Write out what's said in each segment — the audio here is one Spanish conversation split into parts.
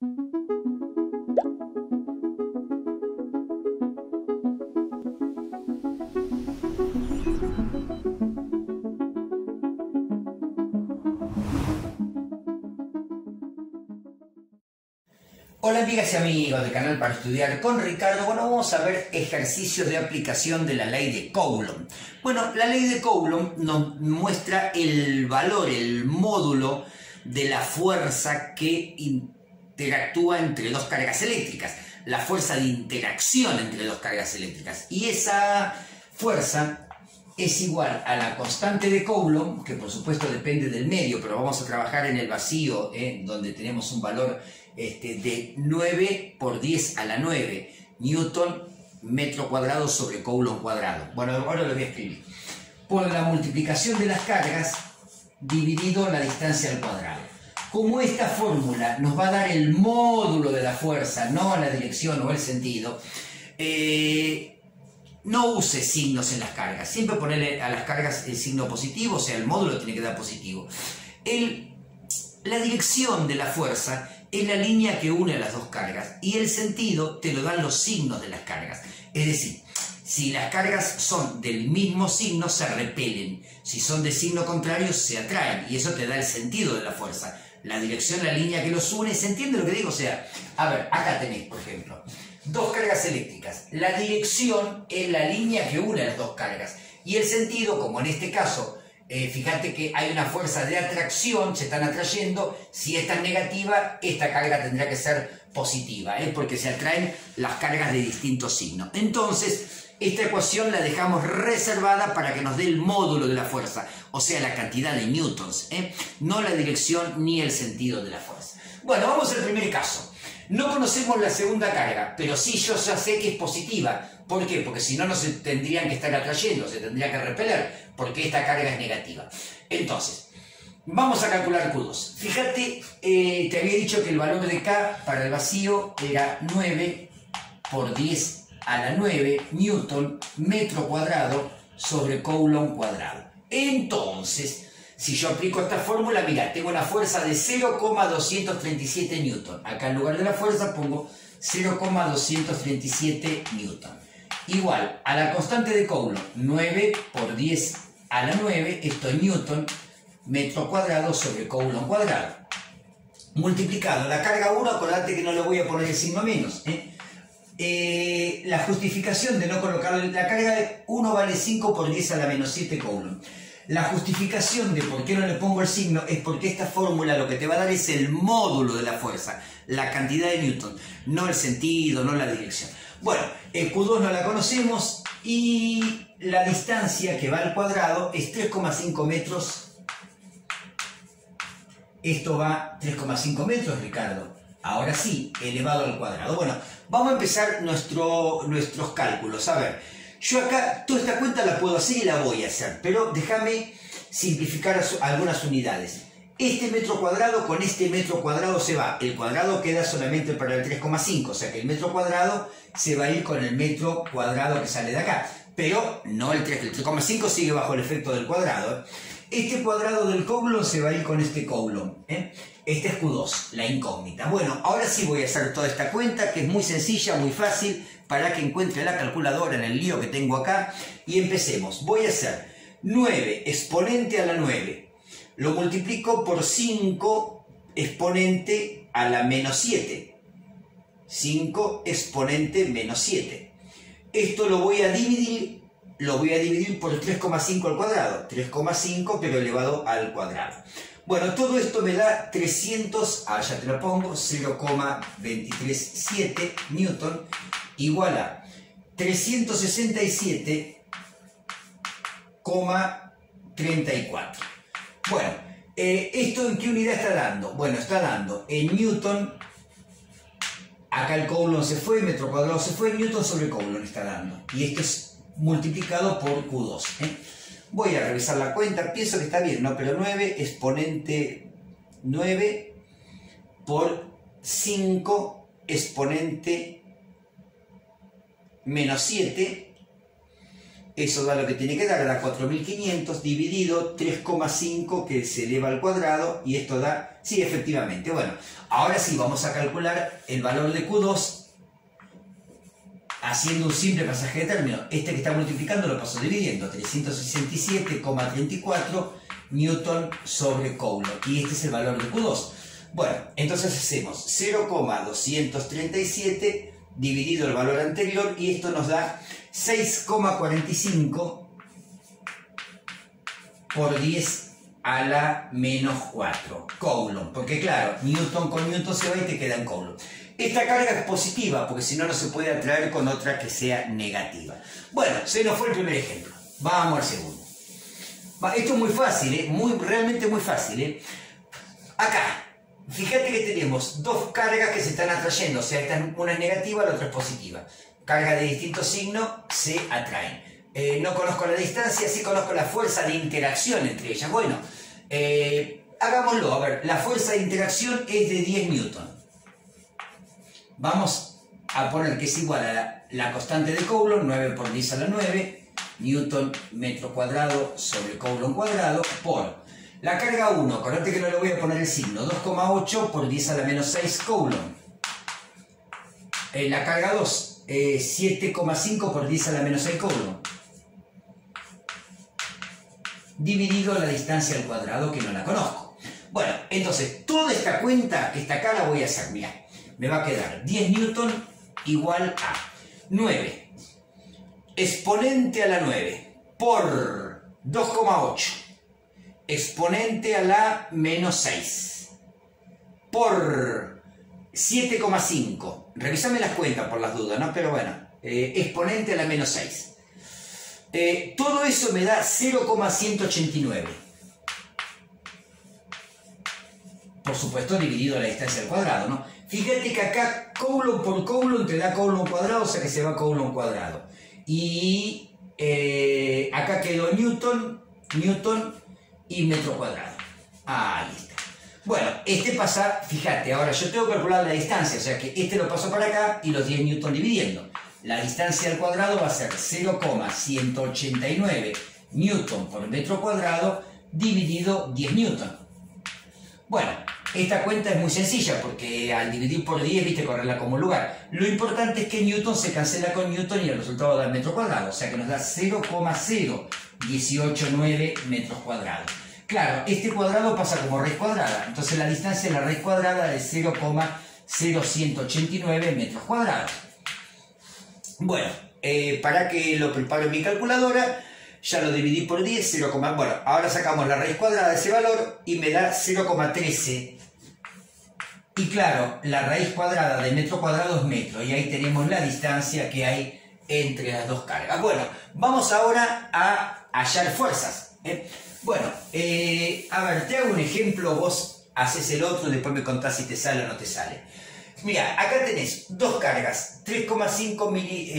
Hola amigas y amigos del canal para estudiar con Ricardo. Bueno, vamos a ver ejercicios de aplicación de la ley de Coulomb. Bueno, la ley de Coulomb nos muestra el valor, el módulo de la fuerza que interactúa entre dos cargas eléctricas, la fuerza de interacción entre dos cargas eléctricas. Y esa fuerza es igual a la constante de Coulomb, que por supuesto depende del medio, pero vamos a trabajar en el vacío, donde tenemos un valor de 9 por 10 a la 9 Newton metro cuadrado sobre Coulomb cuadrado. Bueno, ahora lo voy a escribir. Por la multiplicación de las cargas dividido la distancia al cuadrado. Como esta fórmula nos va a dar el módulo de la fuerza, no la dirección o el sentido, no use signos en las cargas. Siempre ponerle a las cargas el signo positivo, o sea, el módulo tiene que dar positivo. La dirección de la fuerza es la línea que une las dos cargas y el sentido te lo dan los signos de las cargas. Es decir, si las cargas son del mismo signo se repelen, si son de signo contrario se atraen y eso te da el sentido de la fuerza. La dirección, la línea que los une, ¿se entiende lo que digo? O sea, a ver, acá tenés, por ejemplo, dos cargas eléctricas. La dirección es la línea que une las dos cargas y el sentido, como en este caso, fíjate que hay una fuerza de atracción, se están atrayendo. Si esta es negativa, esta carga tendrá que ser positiva, porque se atraen las cargas de distintos signos. Entonces, esta ecuación la dejamos reservada para que nos dé el módulo de la fuerza, o sea, la cantidad de newtons, no la dirección ni el sentido de la fuerza. Bueno, vamos al primer caso. No conocemos la segunda carga, pero sí yo ya sé que es positiva. ¿Por qué? Porque si no, no se tendrían que estar atrayendo, se tendría que repeler, porque esta carga es negativa. Entonces, vamos a calcular Q2. Fíjate, te había dicho que el valor de K para el vacío era 9 por 10 a la 9 Newton metro cuadrado sobre Coulomb cuadrado. Entonces, si yo aplico esta fórmula, mira, tengo una fuerza de 0,237 Newton. Acá en lugar de la fuerza pongo 0,237 Newton. Igual a la constante de Coulomb, 9 por 10 a la 9, esto es Newton metro cuadrado sobre Coulomb cuadrado. Multiplicado la carga 1, acordate que no le voy a poner el signo menos. La justificación de no colocarle la carga de 1 vale 5 por 10 a la menos 7 Coulomb. La justificación de por qué no le pongo el signo es porque esta fórmula lo que te va a dar es el módulo de la fuerza, la cantidad de Newton, no el sentido, no la dirección. Bueno, el Q2 no la conocemos y la distancia que va al cuadrado es 3,5 metros. Esto va 3,5 metros, Ricardo. Ahora sí, elevado al cuadrado. Bueno, vamos a empezar nuestros cálculos. A ver, yo acá toda esta cuenta la puedo hacer y la voy a hacer, pero déjame simplificar algunas unidades. Este metro cuadrado con este metro cuadrado se va. El cuadrado queda solamente para el 3,5, o sea que el metro cuadrado se va a ir con el metro cuadrado que sale de acá. Pero no el 3, el 3,5 sigue bajo el efecto del cuadrado. Este cuadrado del Coulomb se va a ir con este Coulomb. Este es Q2, la incógnita. Bueno, ahora sí voy a hacer toda esta cuenta, que es muy sencilla, muy fácil, para que encuentre la calculadora en el lío que tengo acá. Y empecemos. Voy a hacer 9 exponente a la 9. Lo multiplico por 5 exponente a la menos 7. 5 exponente menos 7. Esto lo voy a dividir por 3,5 al cuadrado. 3,5 pero elevado al cuadrado. Bueno, todo esto me da 300, ya te lo pongo, 0,237 Newton igual a 367,34. Bueno, ¿esto en qué unidad está dando? Bueno, está dando en Newton. Acá el Coulomb se fue, metro cuadrado se fue, Newton sobre Coulomb está dando. Y esto es multiplicado por Q2. Voy a revisar la cuenta, pienso que está bien, ¿no? Pero 9 exponente 9 por 5 exponente menos 7. Eso da lo que tiene que dar, da 4.500 dividido 3,5 que se eleva al cuadrado y esto da Sí, efectivamente. Bueno, ahora sí vamos a calcular el valor de Q2 haciendo un simple pasaje de término. Este que está multiplicando lo paso dividiendo. 367,34 Newton sobre Coulomb. Y este es el valor de Q2. Bueno, entonces hacemos 0,237 dividido el valor anterior y esto nos da 6,45 por 10 a la menos 4 Coulomb, porque claro, Newton con Newton se va y te queda en Coulomb. Esta carga es positiva, porque si no, no se puede atraer con otra que sea negativa. Bueno, se nos fue el primer ejemplo. Vamos al segundo. Esto es muy fácil, realmente muy fácil. Acá, fíjate que tenemos dos cargas que se están atrayendo, o sea, una es negativa, la otra es positiva. Cargas de distinto signo se atraen. No conozco la distancia, sí conozco la fuerza de interacción entre ellas. Bueno, hagámoslo. A ver, la fuerza de interacción es de 10 newton. Vamos a poner que es igual a la constante de Coulomb, 9 por 10 a la 9, newton metro cuadrado sobre Coulomb cuadrado, por la carga 1, acordate que no le voy a poner el signo, 2,8 por 10 a la menos 6 Coulomb. La carga 2, 7,5 por 10 a la menos 6 Coulomb. Dividido la distancia al cuadrado, que no la conozco. Bueno, entonces, toda esta cuenta, esta acá la voy a hacer, mirá. Me va a quedar 10 newton igual a 9 exponente a la 9 por 2,8 exponente a la menos 6 por 7,5. Revísame las cuentas por las dudas, ¿no? Pero bueno, exponente a la menos 6. Todo eso me da 0,189. Por supuesto, dividido la distancia al cuadrado, ¿no? Fíjate que acá Coulomb por Coulomb te da Coulomb cuadrado, o sea que se va Coulomb cuadrado. Y acá quedó Newton y metro cuadrado. Ahí está. Bueno, este pasa, fíjate, ahora yo tengo que calcular la distancia, o sea que este lo paso para acá y los 10 newton dividiendo. La distancia al cuadrado va a ser 0,189 newton por metro cuadrado dividido 10 newton. Bueno, esta cuenta es muy sencilla porque al dividir por 10, viste, correrla como lugar. Lo importante es que Newton se cancela con Newton y el resultado da el metro cuadrado, o sea que nos da 0,0189 metros cuadrados. Claro, este cuadrado pasa como raíz cuadrada, entonces la distancia de la raíz cuadrada es 0,0189 metros cuadrados. Bueno, para que lo preparo en mi calculadora, ya lo dividí por 10, bueno, ahora sacamos la raíz cuadrada de ese valor y me da 0,13. Y claro, la raíz cuadrada de metro cuadrado es metro, y ahí tenemos la distancia que hay entre las dos cargas. Bueno, vamos ahora a hallar fuerzas. Bueno, a ver, te hago un ejemplo, vos haces el otro y después me contás si te sale o no te sale. Mira, acá tenés dos cargas, 3,5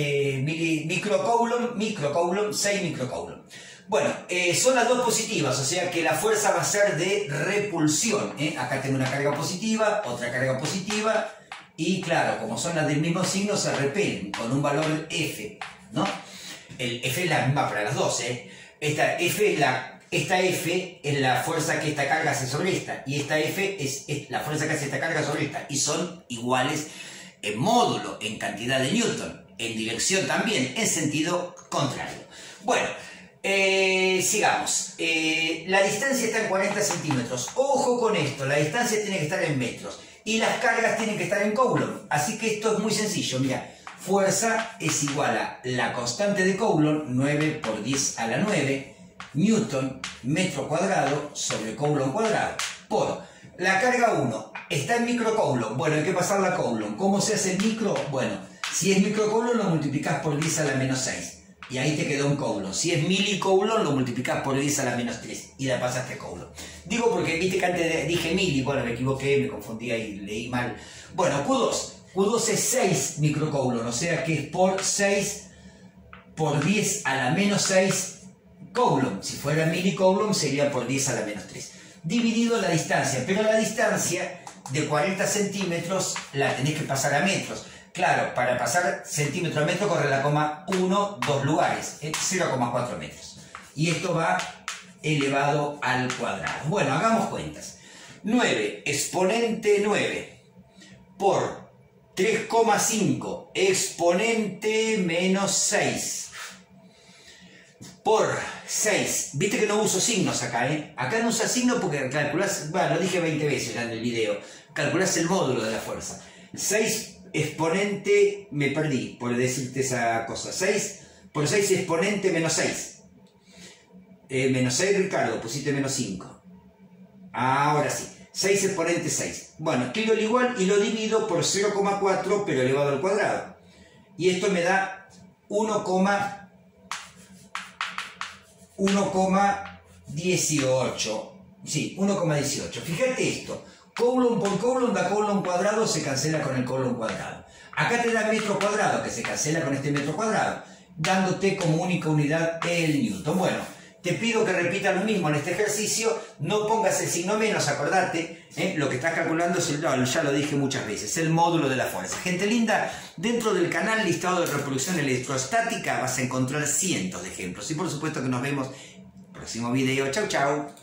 microcoulomb, 6 microcoulomb. Bueno, son las dos positivas, o sea que la fuerza va a ser de repulsión. Acá tengo una carga positiva, otra carga positiva, y claro, como son las del mismo signo, se repelen con un valor F, ¿no? El F es la misma para las dos, Esta F es la fuerza que esta carga hace sobre esta, y esta F es la fuerza que hace esta carga sobre esta, y son iguales en módulo, en cantidad de newton, en dirección también, en sentido contrario. Bueno, sigamos. La distancia está en 40 centímetros. Ojo con esto, la distancia tiene que estar en metros, y las cargas tienen que estar en Coulomb, así que esto es muy sencillo, mira. Fuerza es igual a la constante de Coulomb, 9 por 10 a la 9, newton metro cuadrado sobre Coulomb cuadrado, por la carga 1 está en microcoulomb. Bueno, hay que pasarla a Coulomb. ¿Cómo se hace el micro? Bueno, si es microcoulomb lo multiplicás por 10 a la menos 6 y ahí te quedó un Coulomb. Si es milicoulomb lo multiplicás por 10 a la menos 3 y la pasaste a Coulomb. Digo porque viste que antes dije mili, bueno, me equivoqué, me confundí ahí, leí mal. Bueno, Q2 es 6 microcoulomb, o sea que es por 6 por 10 a la menos 6 Coulomb. Si fuera milicoulomb sería por 10 a la menos 3. Dividido la distancia, pero la distancia de 40 centímetros la tenés que pasar a metros. Claro, para pasar centímetro a metro corre la coma 1, 2 lugares, 0,4 metros. Y esto va elevado al cuadrado. Bueno, hagamos cuentas. 9 exponente 9 por 3,5 exponente menos 6 por 6. Viste que no uso signos acá, ¿eh? Acá no usa signos porque calculás, bueno, lo dije 20 veces ya en el video, calculás el módulo de la fuerza. 6 exponente, me perdí por decirte esa cosa, 6 por 6 exponente menos 6. Menos 6, Ricardo, pusiste menos 5. Ahora sí, 6 exponente 6. Bueno, escribo el igual y lo divido por 0,4 pero elevado al cuadrado. Y esto me da 1,18. Sí, 1,18. Fíjate esto. Coulomb por Coulomb da Coulomb cuadrado, se cancela con el Coulomb cuadrado. Acá te da metro cuadrado, que se cancela con este metro cuadrado, dándote como única unidad el Newton. Bueno, te pido que repitas lo mismo en este ejercicio, no pongas el signo menos, acordate, lo que estás calculando es ya lo dije muchas veces, el módulo de la fuerza. Gente linda, dentro del canal listado de reproducción electrostática vas a encontrar cientos de ejemplos. Y por supuesto que nos vemos en el próximo video. Chau, chau.